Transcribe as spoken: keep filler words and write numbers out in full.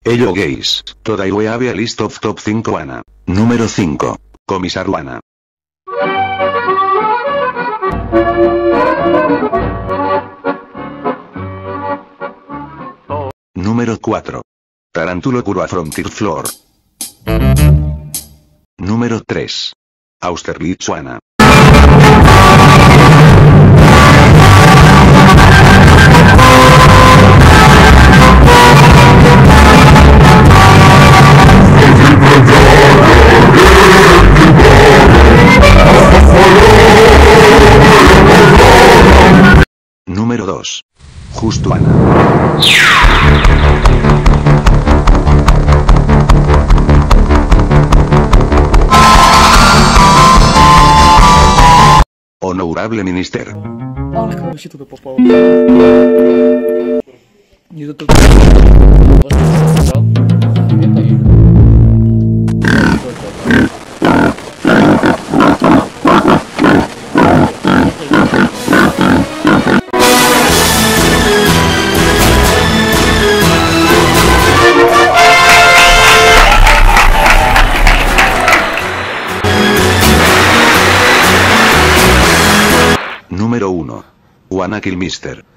Ello gays. Today we have a list of top cinco Ana. Número cinco. Comisar Ana. Número cuatro. Tarantulo Curva Frontier Floor. Número tres. Austerlitz Ana. Número dos. Justo Ana. Honorable Minister. А, как вообще туда попал? Не тут. Número uno. Wanna Kill Mister